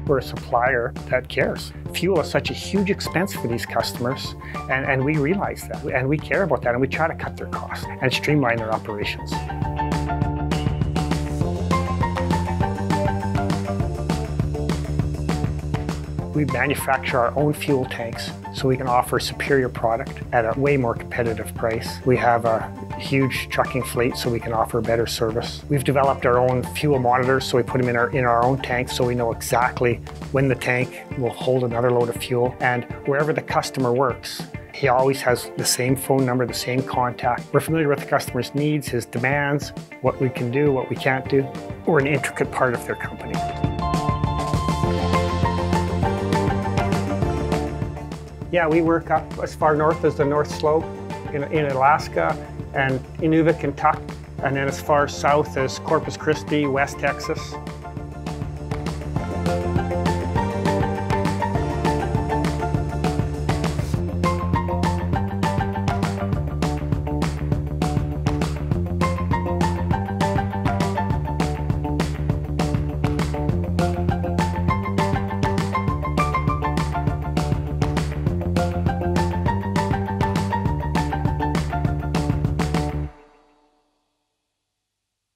we're a supplier that cares. Fuel is such a huge expense for these customers, and we realize that, and we care about that, and we try to cut their costs and streamline their operations. We manufacture our own fuel tanks so we can offer superior product at a way more competitive price. We have a huge trucking fleet so we can offer better service. We've developed our own fuel monitors, so we put them in our own tanks so we know exactly when the tank will hold another load of fuel. And wherever the customer works, he always has the same phone number, the same contact. We're familiar with the customer's needs, his demands, what we can do, what we can't do. We're an intricate part of their company. Yeah, we work up as far north as the North Slope in Alaska and Inuvik, Kentucky, and then as far south as Corpus Christi, West Texas.